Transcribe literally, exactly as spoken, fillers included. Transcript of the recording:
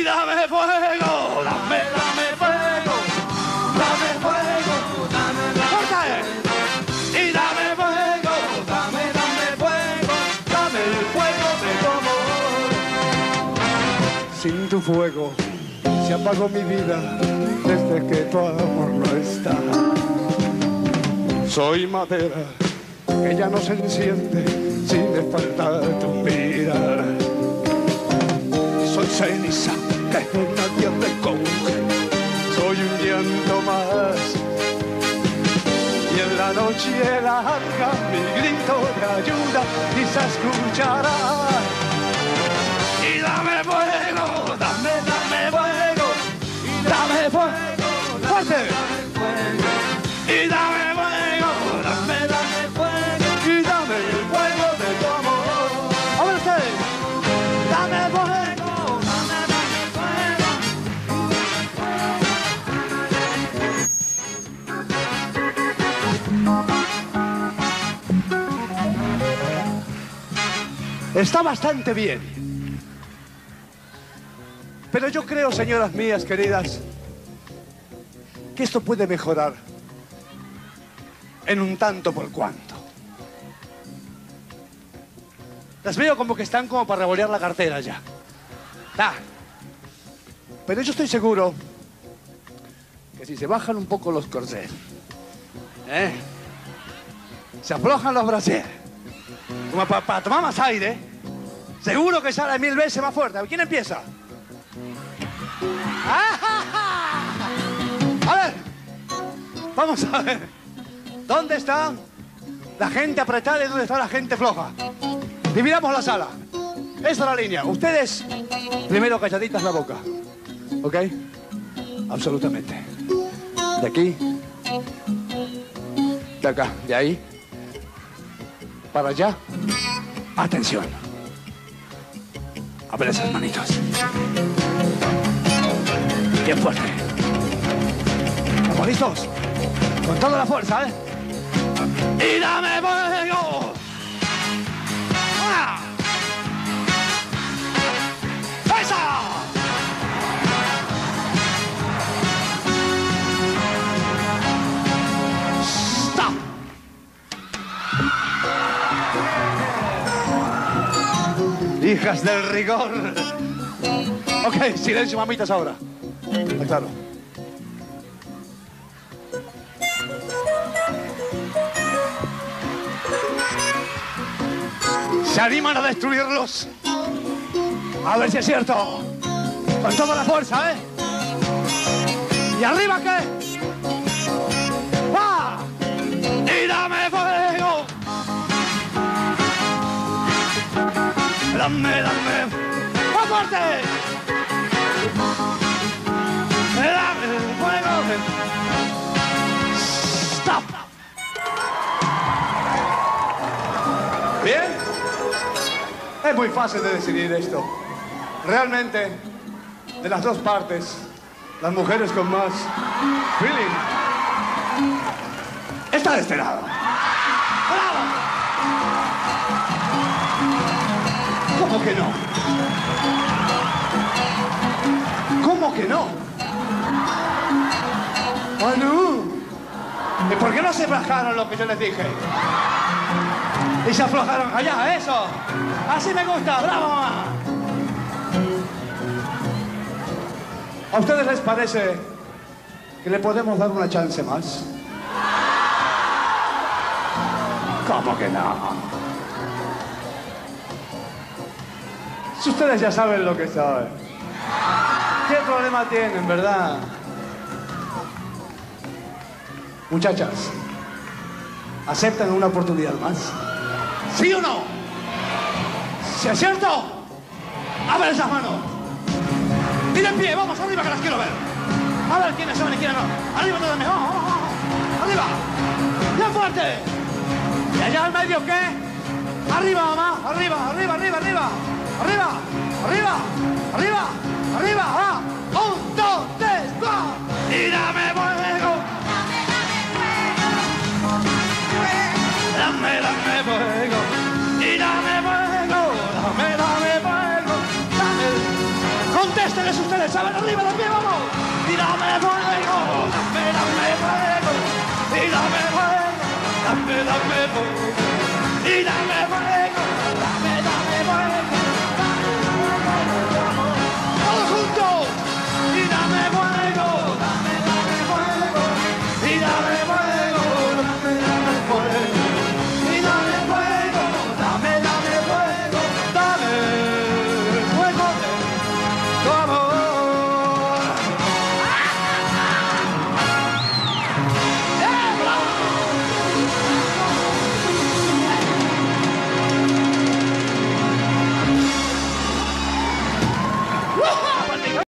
dame fuego, dame, dame fuego, dame fuego, dame, dame fuego. Y dame fuego, dame, dame fuego, dame el fuego de tu amor. Sin tu fuego se apagó mi vida desde que tu amor no está. Soy madera que ya no se enciende si me falta tu mirar. Soy ceniza que nadie recoge, soy un llanto más. Y en la noche larga mi grito de ayuda quizá escuchará. Y dame fuego, dame, dame fuego, y dame fuego, fuerte. Y dame fuego, dame, dame fuego, y dame el fuego de tu amor. A ver ustedes, dame fuego, dame, dame fuego. Está bastante bien. Pero yo creo, señoras mías queridas, que esto puede mejorar en un tanto por cuanto. Las veo como que están como para revolear la cartera ya. Ah. Pero yo estoy seguro que si se bajan un poco los corsés, ¿eh? Se aflojan los brasieres, como para, para tomar más aire, seguro que sale mil veces más fuerte. ¿Quién empieza? A ver, vamos a ver. ¿Dónde está la gente apretada y dónde está la gente floja? Dividamos la sala. Esa es la línea. Ustedes, primero calladitas la boca. ¿Ok? Absolutamente. De aquí. De acá. De ahí. Para allá. Atención. A ver esas manitos. Bien fuerte. ¿Estamos listos? Con toda la fuerza, ¿eh? Y dame fuego. ¡Ah! ¡Esa! ¡Stop! Hijas del rigor. Ok, silencio, mamitas, ahora. Claro. ¿Se animan a destruirlos? A ver si es cierto. Con toda la fuerza, ¿eh? ¿Y arriba qué? ¡Va! ¡Y dame fuego! ¡Dame, dame! ¡Más fuerte! ¡Dame el fuego! ¡Stop! ¿Bien? Es muy fácil de decidir esto. Realmente, de las dos partes, las mujeres con más feeling está de este lado. ¡Bravo! ¿Cómo que no? ¿Cómo que no? ¡Ah, no! ¿Y por qué no se bajaron lo que yo les dije? Y se aflojaron allá, eso. Así me gusta, bravo, mamá. ¿A ustedes les parece que le podemos dar una chance más? ¿Cómo que no? Si ustedes ya saben lo que saben. ¿Qué problema tienen, verdad? Muchachas, ¿aceptan una oportunidad más? ¿Sí o no? ¿Sí es cierto? A ver esas manos. Y de pie, vamos, arriba que las quiero ver. A ver quiénes son y quiénes no. Arriba todo mejor. Oh, oh, oh. Arriba. Bien fuerte. ¿Y allá al medio qué? Arriba, mamá. Arriba, arriba, arriba, arriba. Arriba, arriba, arriba, arriba. Ah. Un, dos, tres, cuatro. Y dame fuego. Dame, dame fuego. Y dame fuego. Dame, dame fuego. Dame. Contéstele ustedes, ustedes, saben arriba también, vamos. Y dame fuego, dame, dame fuego. Y dame fuego, dame, dame fuego. Y dame fuego,